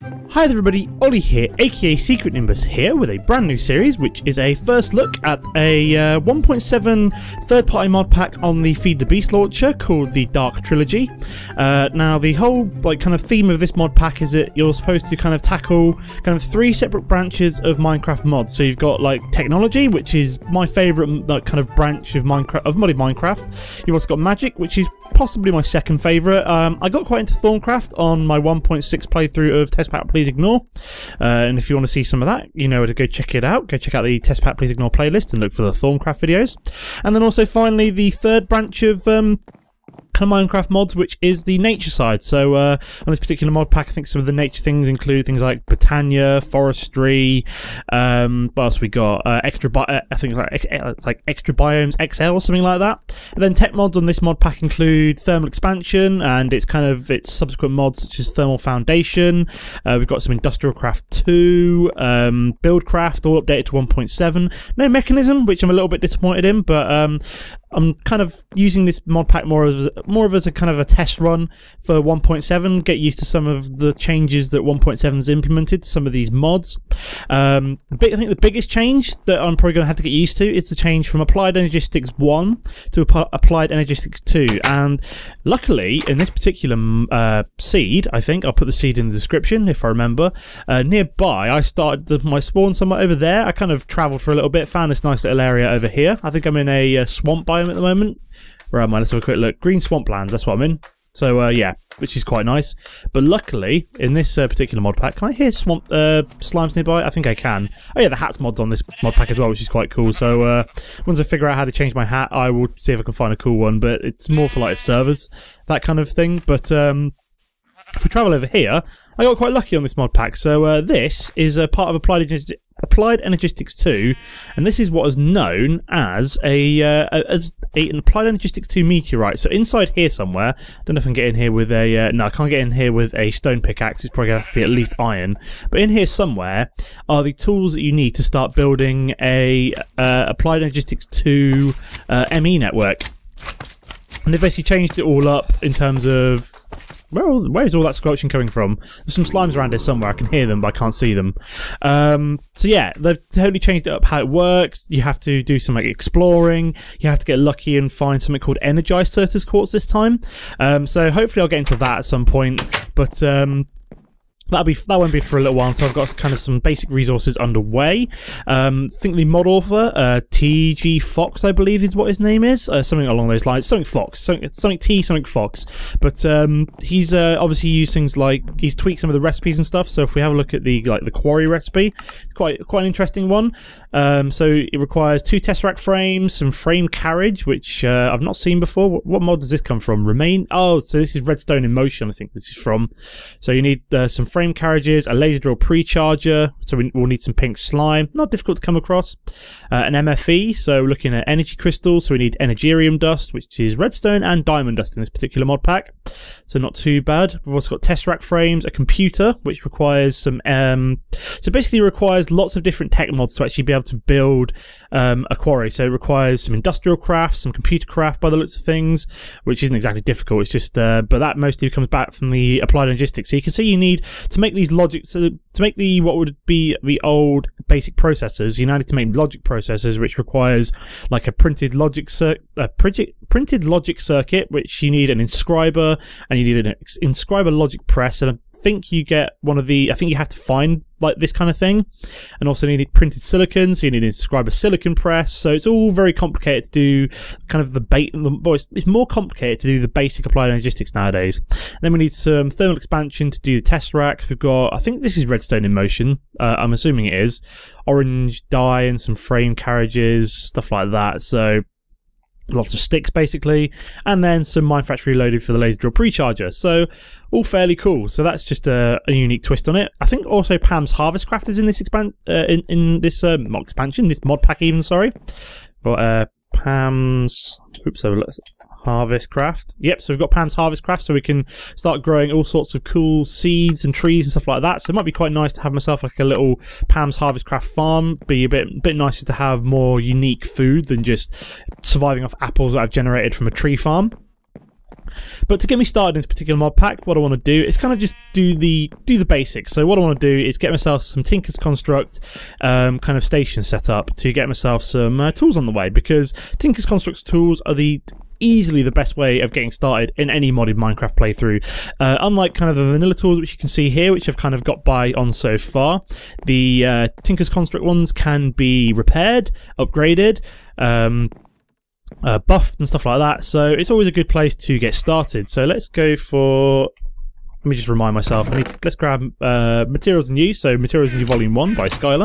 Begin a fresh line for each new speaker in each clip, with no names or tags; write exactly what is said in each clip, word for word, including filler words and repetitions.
Hi there everybody, Ollie here, aka Secret Nimbus here with a brand new series which is a first look at a uh, one point seven third party mod pack on the Feed the Beast launcher called The Dark Trilogy. Uh, now the whole like kind of theme of this mod pack is that you're supposed to kind of tackle kind of three separate branches of Minecraft mods. So you've got like technology, which is my favourite like kind of branch of Minecraft of modded Minecraft. You've also got magic, which is possibly my second favourite. Um, I got quite into Thorncraft on my one point six playthrough of Test Pack Please Ignore, uh, and if you want to see some of that, you know, to go check it out. Go check out the Test Pack Please Ignore playlist and look for the Thorncraft videos. And then also finally the third branch of um, kind of Minecraft mods, which is the nature side. So uh, on this particular mod pack, I think some of the nature things include things like botania, forestry, um, what else we got? Uh, extra, bi uh, I think it's like, it's like extra biomes X L or something like that. And then tech mods on this mod pack include thermal expansion and its kind of its subsequent mods such as thermal foundation. Uh, we've got some industrial craft two, um, buildcraft, all updated to one point seven. No mechanism, which I'm a little bit disappointed in, but um, I'm kind of using this mod pack more as more of as a kind of a test run for one point seven. Get used to some of the changes that one point seven's implemented, some of these mods. Um, the big, I think the biggest change that I'm probably going to have to get used to is the change from Applied Energistics one to Applied Energistics two. And luckily, in this particular uh, seed, I think I'll put the seed in the description if I remember. Uh, nearby, I started the, my spawn somewhere over there. I kind of travelled for a little bit, found this nice little area over here. I think I'm in a uh, swamp biome at the moment. Where am I? Let's have a quick look. Green swamplands, that's what I'm in. So, uh, yeah, which is quite nice. But luckily, in this uh, particular mod pack, can I hear swamp uh, slimes nearby? I think I can. Oh yeah, the hats mod's on this mod pack as well, which is quite cool. So, uh, once I figure out how to change my hat, I will see if I can find a cool one. But it's more for, like, servers, that kind of thing. But, um... if we travel over here, I got quite lucky on this mod pack. So uh, this is a part of Applied, Energi Applied Energistics two, and this is what is known as a uh, as a, an Applied Energistics two meteorite. So inside here somewhere, I don't know if I can get in here with a uh, no, I can't get in here with a stone pickaxe. It's probably gonna have to be at least iron. But in here somewhere are the tools that you need to start building a uh, Applied Energistics two uh, M E network. And they've basically changed it all up in terms of Where, all, where is all that squelching coming from? There's some slimes around here somewhere. I can hear them, but I can't see them. Um, so yeah, they've totally changed it up how it works. You have to do some like exploring. You have to get lucky and find something called energized Certus quartz this time. Um, so hopefully I'll get into that at some point. But um, That'll be, that won't be for a little while until I've got kind of some basic resources underway. Um, I think the mod author, uh, T G Fox, I believe is what his name is. Uh, something along those lines. Something Fox. Something, something T, something Fox. But um, he's uh, obviously used things like, he's tweaked some of the recipes and stuff. So if we have a look at the like the quarry recipe, it's quite, quite an interesting one. Um, so it requires two tesseract frames, some frame carriage, which uh, I've not seen before. What, what mod does this come from? Remain? Oh, so this is Redstone in Motion, I think this is from. So you need uh, some frame carriages, a laser drill pre-charger, so we, we'll need some pink slime, not difficult to come across, uh, an M F E, so looking at energy crystals, so we need energirium dust, which is redstone and diamond dust in this particular mod pack, so not too bad. We've also got tesseract frames, a computer, which requires some, um, so basically requires lots of different tech mods to actually be able to build um, a quarry, so it requires some industrial craft, some computer craft by the looks of things, which isn't exactly difficult, it's just, uh, but that mostly comes back from the Applied Energistics, so you can see you need to make these logic, so to make the what would be the old basic processors, you now need to make logic processors, which requires like a printed logic circuit, a printed logic circuit, which you need an inscriber, and you need an inscriber logic press, and I think you get one of the, I think you have to find like this kind of thing, and also you need printed silicon, so you need an inscriber silicon press, so it's all very complicated to do kind of the bait, well, it's, it's more complicated to do the basic Applied Energistics nowadays. And then we need some thermal expansion to do the tesseract. We've got, I think this is Redstone in Motion, uh, I'm assuming it is, orange dye and some frame carriages, stuff like that, so lots of sticks basically, and then some Minecraft Reloaded for the laser drill pre-charger, so all fairly cool. So that's just a, a unique twist on it. I think also Pam's Harvest Craft is in this expand uh, in, in this uh, mod expansion, this mod pack even, sorry. Got uh, Pam's, oops, so let's Harvest Craft. Yep, so we've got Pam's Harvest Craft, so we can start growing all sorts of cool seeds and trees and stuff like that. So it might be quite nice to have myself like a little Pam's Harvest Craft farm. Be a bit bit nicer to have more unique food than just surviving off apples that I've generated from a tree farm. But to get me started in this particular mod pack, what I want to do is kind of just do the do the basics. So what I want to do is get myself some Tinker's Construct um, kind of station set up to get myself some uh, tools on the way, because Tinker's Construct tools are the easily the best way of getting started in any modded Minecraft playthrough. Uh, unlike kind of the vanilla tools which you can see here, which I've kind of got by on so far, the uh, Tinker's Construct ones can be repaired, upgraded, um, uh, buffed and stuff like that, so it's always a good place to get started. So let's go for, let me just remind myself, I need to, let's grab uh, Materials and Use, so Materials and Use Volume one by Skylar.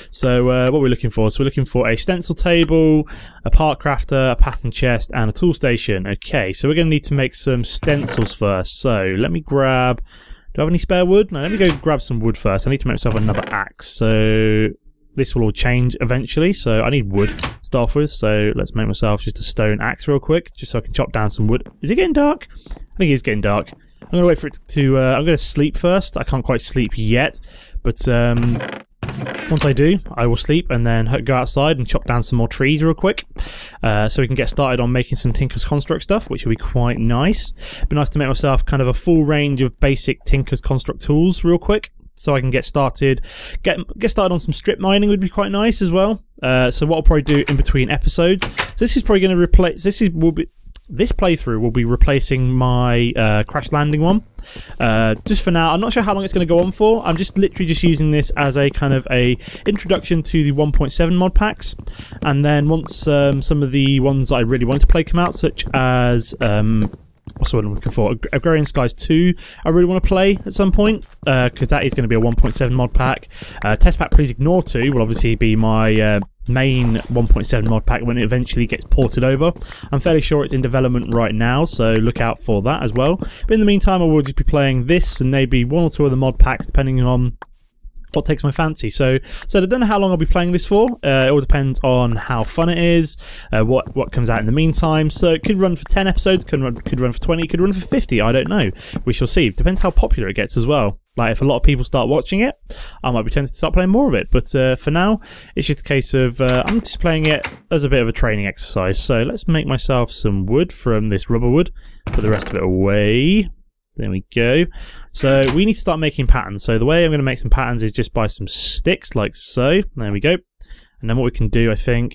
So uh, what we're looking for, so we're looking for a stencil table, a part crafter, a pattern chest, and a tool station. Okay, so we're going to need to make some stencils first. So let me grab, do I have any spare wood? No, let me go grab some wood first. I need to make myself another axe. So this will all change eventually, so I need wood to start off with. So let's make myself just a stone axe real quick, just so I can chop down some wood. Is it getting dark? I think it's getting dark. I'm going to wait for it to, uh, I'm going to sleep first. I can't quite sleep yet, but um, once I do, I will sleep and then go outside and chop down some more trees real quick, uh, so we can get started on making some Tinker's Construct stuff, which will be quite nice. It'd be nice to make myself kind of a full range of basic Tinker's Construct tools real quick, so I can get started. Get get started on some strip mining would be quite nice as well. Uh, so what I'll probably do in between episodes, so this is probably going to replace, this is will be, this playthrough will be replacing my uh, Crash Landing one. Uh, just for now, I'm not sure how long it's going to go on for. I'm just literally just using this as a kind of a introduction to the one point seven mod packs, and then once um, some of the ones that I really want to play come out, such as um, what's the one I'm looking for? Agrarian Skies two, I really want to play at some point, because uh, that is going to be a one point seven mod pack. Uh, Test Pack Please Ignore two will obviously be my uh, main one point seven mod pack when it eventually gets ported over. I'm fairly sure it's in development right now, so look out for that as well. But in the meantime, I will just be playing this and maybe one or two other mod packs depending on what takes my fancy. So, so I don't know how long I'll be playing this for. Uh, it all depends on how fun it is, uh, what what comes out in the meantime. So it could run for ten episodes, could run, could run for twenty, could run for fifty. I don't know. We shall see. Depends how popular it gets as well. Like if a lot of people start watching it, I might be tempted to start playing more of it. But uh, for now, it's just a case of uh, I'm just playing it as a bit of a training exercise. So let's make myself some wood from this rubber wood. Put the rest of it away. There we go. So we need to start making patterns. So the way I'm going to make some patterns is just by some sticks, like so. There we go. And then what we can do, I think,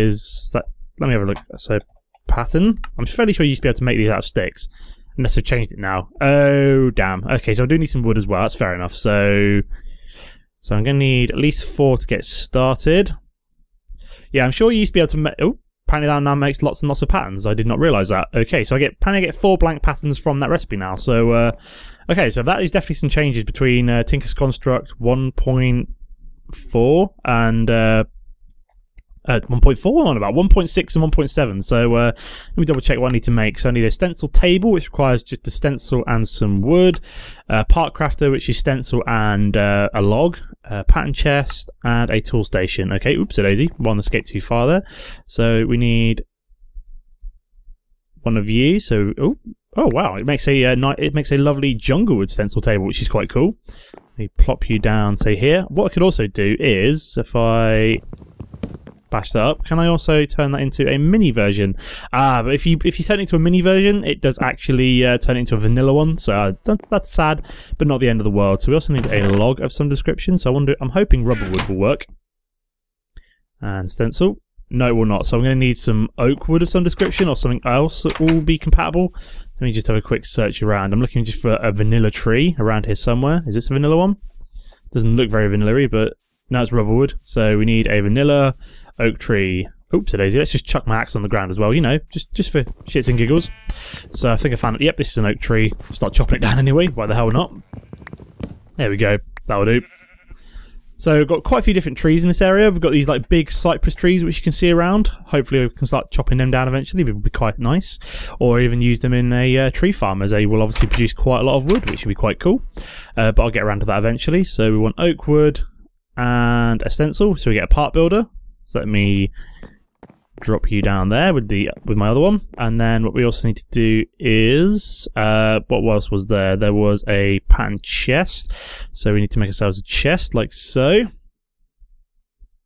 is that. Let me have a look. So pattern. I'm fairly sure you used to be able to make these out of sticks, unless I've changed it now. Oh damn. Okay, so I do need some wood as well. That's fair enough. So, so I'm going to need at least four to get started. Yeah, I'm sure you used to be able to make. Oh. Apparently that now makes lots and lots of patterns. I did not realise that. Okay, so I get apparently I get four blank patterns from that recipe now. So uh, okay, so that is definitely some changes between uh, Tinker's Construct one point four and uh, uh, one point four on about one point six and one point seven. So uh, let me double check what I need to make. So I need a stencil table, which requires just a stencil and some wood. Uh, part crafter, which is stencil and uh, a log. Uh, pattern chest and a tool station. Okay, oops, a daisy. One escaped too far there. So we need one of you. So oh, oh wow, it makes a uh, it makes a lovely junglewood stencil table, which is quite cool. Let me plop you down, say here. What I could also do is if I bash that up, can I also turn that into a mini version? Ah, but if you if you turn it into a mini version, it does actually uh, turn it into a vanilla one, so uh, that, that's sad, but not the end of the world. So we also need a log of some description, so I wonder, I'm hoping rubber wood will work. And stencil. No, it will not, so I'm going to need some oak wood of some description, or something else that will be compatible. Let me just have a quick search around. I'm looking just for a vanilla tree around here somewhere. Is this a vanilla one? Doesn't look very vanilla-y, but no, it's rubber wood. So we need a vanilla oak tree. Oops, a daisy. Let's just chuck my axe on the ground as well, you know, just just for shits and giggles. So I think I found it. Yep, this is an oak tree. Start chopping it down anyway. Why the hell not? There we go. That'll do. So we've got quite a few different trees in this area. We've got these like big cypress trees which you can see around. Hopefully we can start chopping them down eventually. It will be quite nice. Or even use them in a uh, tree farm, as they will obviously produce quite a lot of wood, which will be quite cool. Uh, but I'll get around to that eventually. So we want oak wood and a stencil. So we get a part builder. So let me drop you down there with the with my other one, and then what we also need to do is uh, what else was there? There was a pattern chest, so we need to make ourselves a chest like so.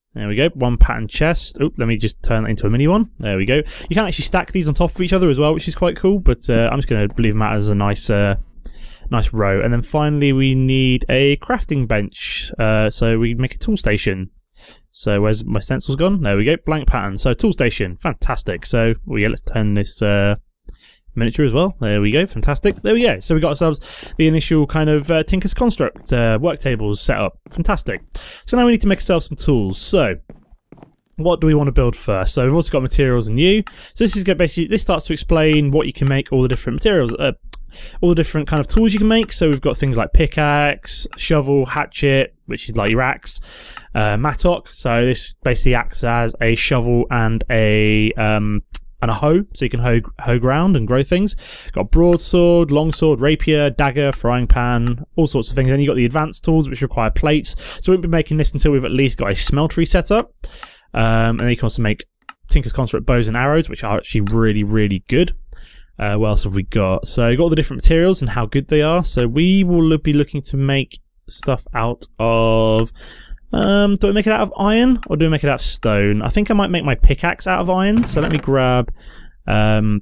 There we go, one pattern chest. Oh, let me just turn that into a mini one. There we go. You can actually stack these on top of each other as well, which is quite cool, but uh, I'm just going to leave them out as a nice uh, nice row. And then finally we need a crafting bench, uh, so we make a tool station. So where's my stencils gone? There we go, blank pattern. So tool station, fantastic. So well, yeah, let's turn this uh, miniature as well. There we go, fantastic. There we go. So we got ourselves the initial kind of uh, Tinker's Construct uh, work tables set up. Fantastic. So now we need to make ourselves some tools. So what do we want to build first? So we've also got materials and new. So this is basically, this starts to explain what you can make, all the different materials, uh, all the different kind of tools you can make. So we've got things like pickaxe, shovel, hatchet, which is like your axe, uh, mattock. So this basically acts as a shovel and a um, and a hoe, so you can hoe, hoe ground and grow things. Got broadsword, longsword, rapier, dagger, frying pan, all sorts of things. Then you've got the advanced tools, which require plates. So we won't be making this until we've at least got a smeltery set up. Um, and then you can also make Tinker's Construct bows and arrows, which are actually really, really good. Uh, what else have we got? So you've got all the different materials and how good they are. So we will be looking to make stuff out of... Um, do I make it out of iron or do I make it out of stone? I think I might make my pickaxe out of iron. So let me grab. Um,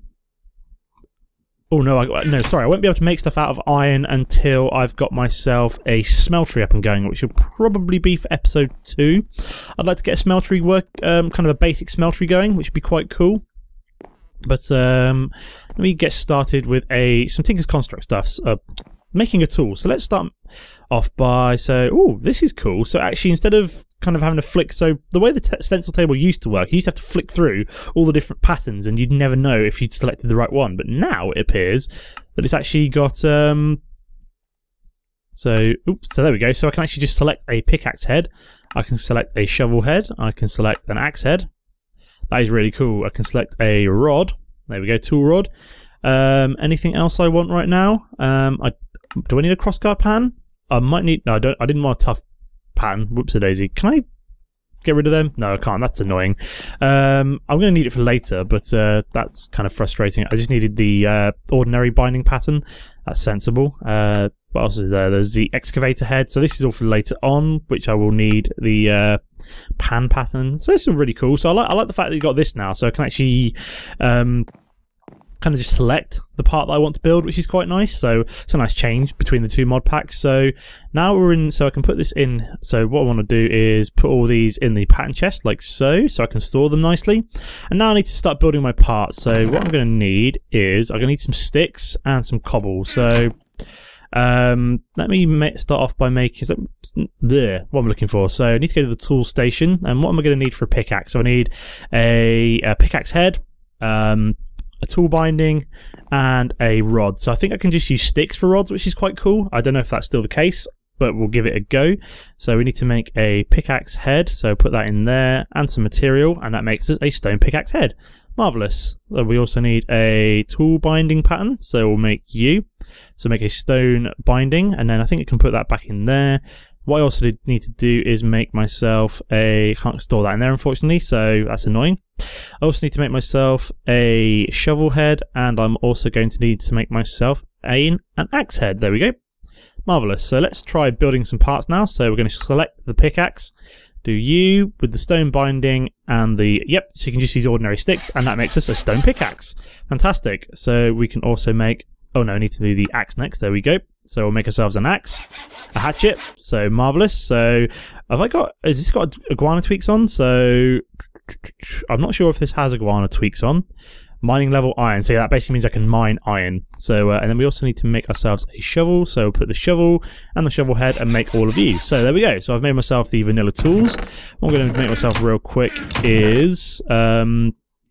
oh no, I, no, sorry, I won't be able to make stuff out of iron until I've got myself a smeltery up and going, which will probably be for episode two. I'd like to get a smeltery work, um, kind of a basic smeltery going, which would be quite cool. But um, let me get started with a some Tinker's Construct stuff. Uh, making a tool. So let's start off by, so, oh, this is cool. So actually, instead of kind of having to flick, so the way the t stencil table used to work, you used to have to flick through all the different patterns and you'd never know if you'd selected the right one. But now it appears that it's actually got, um, so, oops, so there we go. So I can actually just select a pickaxe head. I can select a shovel head. I can select an axe head. That is really cool. I can select a rod. There we go, tool rod. Um, anything else I want right now? Um, I Do I need a crossguard pan? I might need... No, I don't. I didn't want a tough pan. Whoops-a-daisy. Can I get rid of them? No, I can't. That's annoying. Um, I'm going to need it for later, but uh, that's kind of frustrating. I just needed the uh, ordinary binding pattern. That's sensible. Uh, what else is there? There's the excavator head. So this is all for later on, which I will need the uh, pan pattern. So this is really cool. So I like, I like the fact that you got this now. So I can actually... Um, kind of just select the part that I want to build, which is quite nice. So it's a nice change between the two mod packs. So now we're in, so I can put this in. So what I want to do is put all these in the pattern chest like so, so I can store them nicely. And now I need to start building my parts. So what I'm going to need is, I'm going to need some sticks and some cobble. So um, let me start off by making, bleh, what I'm looking for. So I need to go to the tool station. And what am I going to need for a pickaxe? So I need a, a pickaxe head, um, a tool binding and a rod. So I think I can just use sticks for rods, which is quite cool. I don't know if that's still the case, but we'll give it a go. So we need to make a pickaxe head, so put that in there and some material, and that makes us a stone pickaxe head. Marvelous. We also need a tool binding pattern, so we'll make you. So make a stone binding, and then I think I can put that back in there. What I also need to do is make myself a, can't store that in there unfortunately, so that's annoying. I also need to make myself a shovel head, and I'm also going to need to make myself a, an axe head. There we go. Marvellous. So let's try building some parts now. So we're going to select the pickaxe, do you with the stone binding and the, yep, so you can just use ordinary sticks, and that makes us a stone pickaxe. Fantastic. So we can also make, oh no, I need to do the axe next. There we go. So we'll make ourselves an axe, a hatchet. So marvellous. So have I got, has this got iguana tweaks on? So I'm not sure if this has iguana tweaks on. Mining level iron. So yeah, that basically means I can mine iron. So uh, and then we also need to make ourselves a shovel. So we'll put the shovel and the shovel head and make all of you. So there we go. So I've made myself the vanilla tools. What I'm going to make myself real quick is um,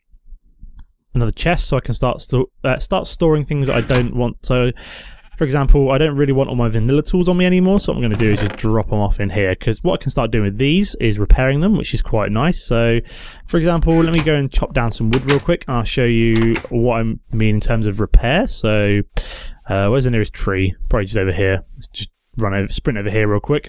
another chest, so I can start sto uh, start storing things that I don't want. So for example, I don't really want all my vanilla tools on me anymore, so what I'm going to do is just drop them off in here, because what I can start doing with these is repairing them, which is quite nice. So, for example, let me go and chop down some wood real quick, and I'll show you what I mean in terms of repair. So, uh, where's the nearest tree? Probably just over here. Let's just run over, sprint over here real quick.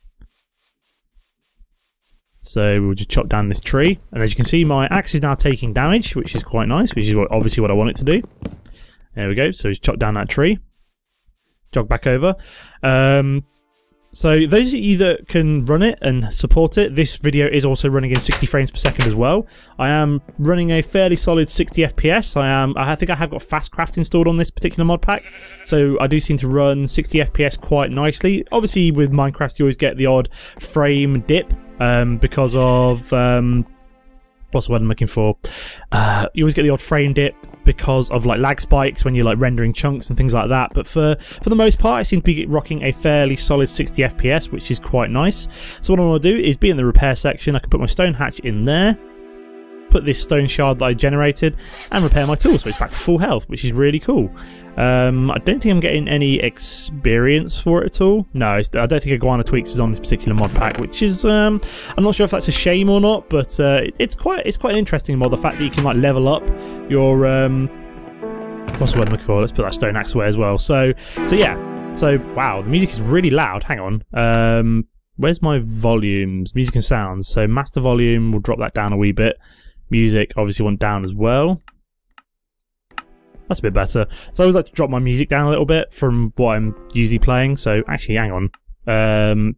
So we'll just chop down this tree, and as you can see, my axe is now taking damage, which is quite nice, which is what, obviously what I want it to do. There we go. So just chop down that tree. Jog back over. Um, So those of you that can run it and support it, this video is also running in sixty frames per second as well. I am running a fairly solid sixty F P S. I am. I think I have got Fastcraft installed on this particular mod pack, so I do seem to run sixty F P S quite nicely. Obviously, with Minecraft, you always get the odd frame dip um, because of um, what's the word I'm looking for? Uh, you always get the odd frame dip because of like lag spikes when you're like rendering chunks and things like that, but for for the most part I seem to be rocking a fairly solid sixty F P S, which is quite nice. So what I want to do is be in the repair section. I can put my stone hatch in there, put this stone shard that I generated, and repair my tool so it's back to full health, which is really cool. Um, I don't think I'm getting any experience for it at all. No, I don't think Iguana Tweaks is on this particular mod pack, which is um, I'm not sure if that's a shame or not, but uh, it, it's quite it's quite an interesting mod. The fact that you can like level up your um, what's the word I'm looking for? Let's put that stone axe away as well. So so yeah. So wow, the music is really loud. Hang on. Um, where's my volumes? Music and sounds. So master volume, we'll drop that down a wee bit. Music obviously went down as well. That's a bit better. So I always like to drop my music down a little bit from what I'm usually playing. So actually, hang on. Um,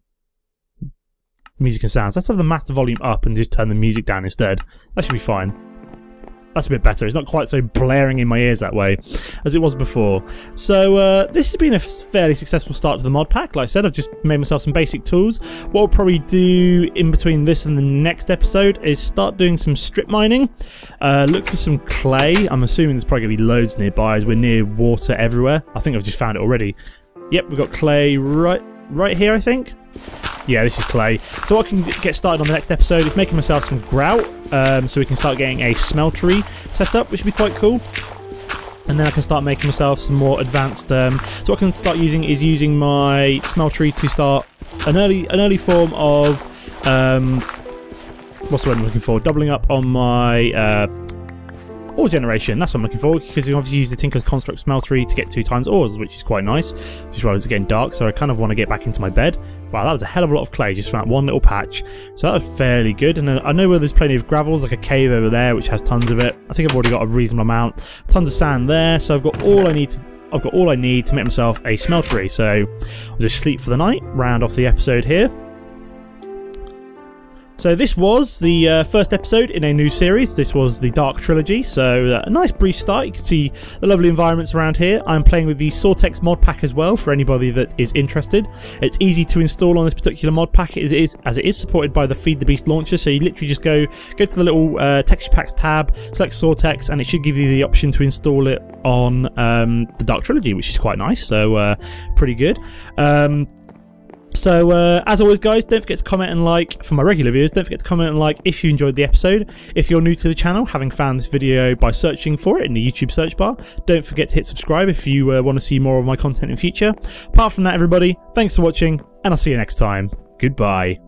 music and sounds. Let's have the master volume up and just turn the music down instead. That should be fine. That's a bit better. It's not quite so blaring in my ears that way as it was before. So uh, this has been a fairly successful start to the mod pack. Like I said, I've just made myself some basic tools. What I'll probably do in between this and the next episode is start doing some strip mining. Uh, look for some clay. I'm assuming there's probably going to be loads nearby as we're near water everywhere. I think I've just found it already. Yep, we've got clay right, right here, I think. Yeah, this is clay. So what I can get started on the next episode is making myself some grout, um, so we can start getting a smeltery set up, which would be quite cool. And then I can start making myself some more advanced. Um, so what I can start using is using my smeltery to start an early an early form of um, what's the word I'm looking for? Doubling up on my uh, ore generation. That's what I'm looking for, because you obviously use the Tinker's Construct Smeltery to get two times ores, which is quite nice. Just while it's getting dark, so I kind of want to get back into my bed. Wow, that was a hell of a lot of clay just from that one little patch. So that was fairly good. And I know where there's plenty of gravel, there's like a cave over there which has tons of it. I think I've already got a reasonable amount. Tons of sand there, so I've got all I need to I've got all I need to make myself a smeltery. So I'll just sleep for the night, round off the episode here. So this was the uh, first episode in a new series. This was the Dark Trilogy, so uh, a nice brief start. You can see the lovely environments around here. I'm playing with the Sortex mod pack as well for anybody that is interested. It's easy to install on this particular mod pack as it is, as it is supported by the Feed the Beast launcher, so you literally just go, go to the little uh, texture packs tab, select Sortex, and it should give you the option to install it on um, the Dark Trilogy, which is quite nice, so uh, pretty good. Um, So, uh, as always, guys, don't forget to comment and like. For my regular viewers, don't forget to comment and like if you enjoyed the episode. If you're new to the channel, having found this video by searching for it in the YouTube search bar, don't forget to hit subscribe if you uh, want to see more of my content in future. Apart from that, everybody, thanks for watching, and I'll see you next time. Goodbye.